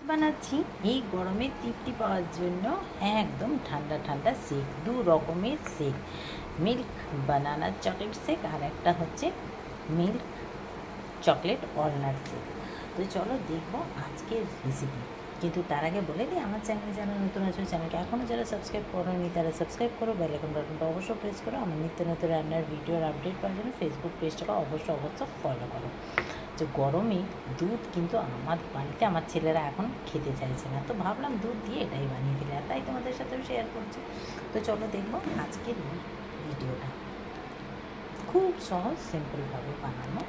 বানাচ্ছি এই গরমের তৃপ্তি পাওয়ার জন্য একদম ঠান্ডা ঠান্ডা শেক, দু রকমের shake, milk banana chocolate shake আর একটা হচ্ছে মিল্ক চকলেট ওয়ালনাট শেক। তো চলো দেখবো আজকের রেসিপি। কিন্তু তার আগে বলে দিই, আমার চ্যানেলে যারা নতুন আছে চ্যানেলকে এখনও যারা সাবস্ক্রাইব করেনি তারা সাবস্ক্রাইব করো, বেল আইকন বাটনটা অবশ্যই প্রেস করো। আমার নিত্য নতুন রান্নার ভিডিওর আপডেট পাওয়ার জন্য ফেসবুক পেজটাকে অবশ্যই ফলো করো। যে গরমে দুধ কিন্তু আমার বাড়িতে আমার ছেলেরা এখন খেতে চাইছে না, তো ভাবলাম দুধ দিয়ে এটাই বানিয়ে ফেলে, আর তাই তোমাদের সাথেও শেয়ার করছি। তো চলো দেখবো আজকের এই ভিডিওটা। খুব সহজ সিম্পলভাবে বানানো।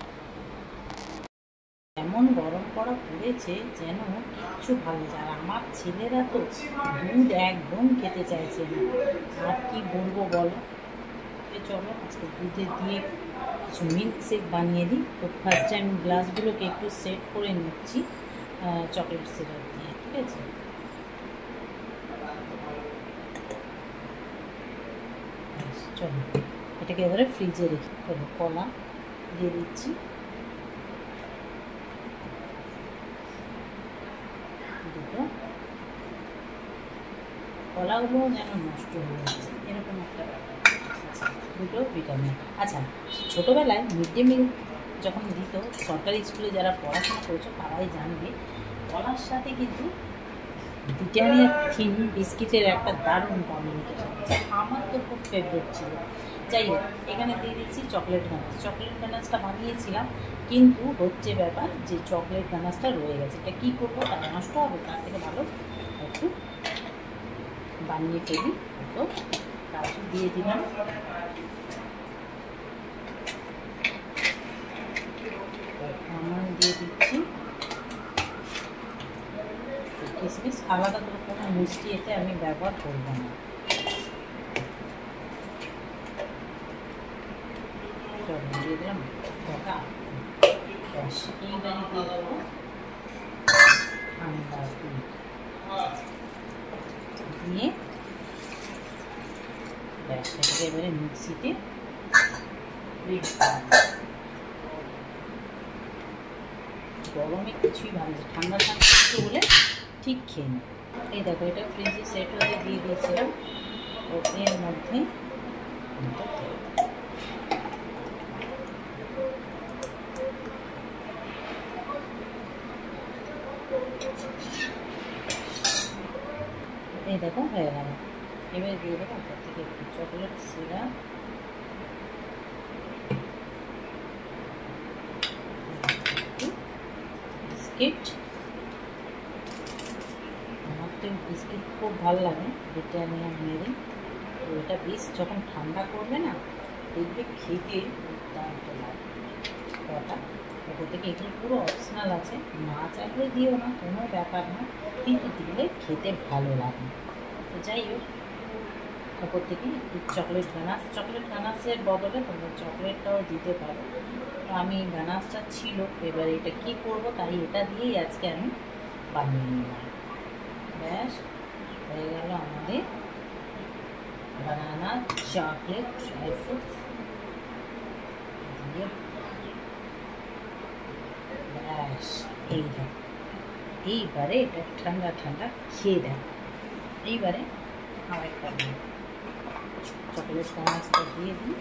এমন গরম করা পড়েছে যেন কিচ্ছু ভালো যায়, আর আমার ছেলেরা তো দুধ একদম খেতে চাইছে না, আর কি বলবো বলো। তো চলো আজকে দুধে দিয়ে কিছু মিল্ক শেক বানিয়ে দিই। তো ফার্স্ট টাইম গ্লাসগুলোকে একটু সেট করে নিচ্ছি চকলেট সিরাপ দিয়ে, ঠিক আছে। চলো এটাকে এবারে ফ্রিজে রেখে দেবো। কলা দিয়ে দিচ্ছি, দুটো কলাগুলো যেন নষ্ট হয়ে যাচ্ছে এরকম একটা ব্যাপার। আচ্ছা, দুটো ভিটামিন। আচ্ছা, ছোটোবেলায় মিড ডে মিল যখন দিত, সরকারি স্কুলে যারা পড়াশোনা করেছো তারাই জানবে, কলার সাথে কিন্তু ব্রিটানিয়া থিন বিস্কিটের একটা দারুণ কম্বিনেশন আছে। আমার তো খুব ফেভারিট ছিল। যাই হোক, এখানে দিয়ে দিচ্ছি চকলেট গানাশ। চকলেট গানাশটা বানিয়েছিলাম, কিন্তু হচ্ছে ব্যাপার যে চকলেট গানাশটা রয়ে গেছে। এটা কী করবো, তার নষ্ট হবে, তার থেকে ভালো একটু বানিয়ে ফেলি। তো কাজু দিয়ে দিলাম, আমন্ড দিয়ে দিচ্ছি, কিশমিশ। আলাদা করে কোনো মিষ্টি এতে আমি ব্যবহার করবো না। দিয়ে দিলাম ঢাকা। ব্যাস, এইবারে দিয়ে দেবো ঠান্ডা দুধ দিয়ে, ব্যাস এটাকে এবারে মিক্সিতে গরমে কিছুই ভালো, ঠান্ডা ঠান্ডা একটু হলে ঠিক খেয়ে নিই। এই দেখো, এটা ফ্রিজে সেট হতে দিয়ে দিয়েছিলাম, ওর মধ্যে এই দেখো হয়ে গেল। এবারে দিয়ে দেবো ওপর থেকে একটু চকলেট সিরাপ, বিস্কিট। আমার তো বিস্কিট খুব ভালো লাগে, ব্রিটানিয়া মেরি। তো এটা বেশ যখন ঠান্ডা করবে না, দেখবে খেতে দুর্দান্ত লাগে। কটা ওপর থেকে, এগুলো পুরো অপশনাল আছে, না চাইলে দিও না, কোনো ব্যাপার না, কিন্তু দিলে খেতে ভালো লাগে। তো যাই হোক, ওপর থেকে একটু চকলেট গানাশ। চকলেট গানাশের বদলে তোমরা চকলেটটাও দিতে পারো। তো আমি গানাশটা ছিল, এবার এটা কী করবো, তাই এটা দিয়েই আজকে আমি বানিয়ে নিলাম। ব্যাস হয়ে গেল আমাদের বানানা চকলেট ড্রাই ফ্রুটস দিয়ে। ব্যাস এই দেখো, এইবারে এটা ঠান্ডা ঠান্ডা খেয়ে দেখ। এইবারে আরেকটা চকলেট গানাশটা দিয়ে দিই,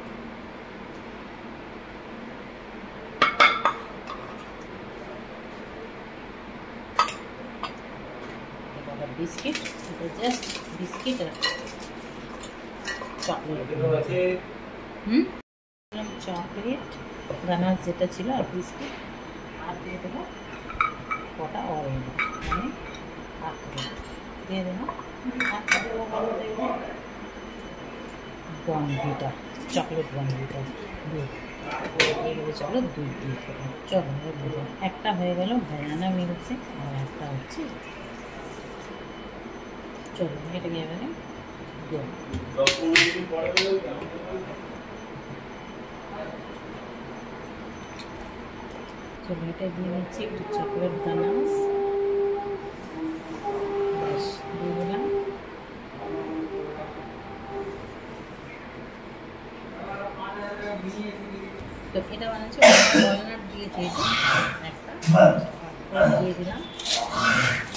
বিস্কিট। এটা জাস্ট বিস্কিট আর চকলেট। চকলেট গানাশ যেটা ছিল, আর বিস্কিট, আর দিয়ে দেবো কটা অরেঞ্জ, মানে দিয়ে দেবো। বনভিটা, চকলেট বনভিটা দুধ। এইভাবে চলো দুধ দিয়ে দেবো। চলো একটা হয়ে গেল ব্যানানা মিল্কশেক, আর একটা হচ্ছে। চলো এটাকে এবারে দেবো। চলো এটা দিয়ে দিচ্ছি একটু চকলেট গানাশ, ব্যাস দিয়ে দিলাম। তো এটা বানাচ্ছি ওয়ালনাট দিয়ে একটা দিয়ে দিলাম।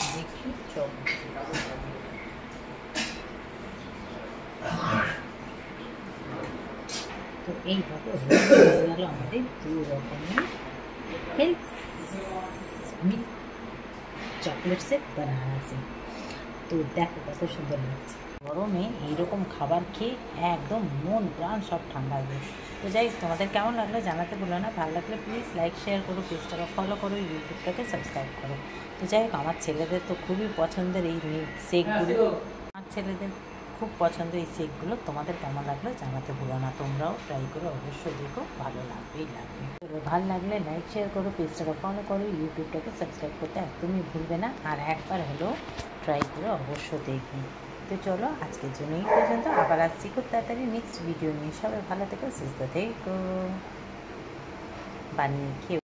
তো এইভাবে হয়ে গেল আমাদের 2 রকমের health milk chocolate shake banana shake. তো দেখো কত সুন্দর লাগছে। গরমে এইরকম খাবার খেয়ে একদম মন প্রাণ সব ঠান্ডা হয়ে। তো যাই তোমাদের কেমন লাগলো জানাতে ভুলো না। ভালো লাগলে প্লিজ লাইক শেয়ার করো, পেজটাকে ফলো করো, ইউটিউবটাকে সাবস্ক্রাইব করো। তো যাই হোক, আমার ছেলেদের তো খুবই পছন্দের এই শেকগুলো, আমার ছেলেদের খুব পছন্দ এই শেকগুলো। তোমাদের কেমন লাগলো জানাতে ভুলো না। তোমরাও ট্রাই করো, অবশ্যই দেখো, ভালো লাগবেই লাগবে। ভালো লাগলে লাইক শেয়ার করো, পেজটাকে ফলো করো, ইউটিউবটাকে সাবস্ক্রাইব করতে একদমই ভুলবে না। আর একবার হলেও ট্রাই করে অবশ্য দেখবে। তো চলো আজকের জন্য এই পর্যন্ত, আবার আসছি খুব তাড়াতাড়ি নেক্সট ভিডিও নিয়ে। সবাই ভালো থেকো, সুস্থ থেকো, বানিয়ে খেয়ে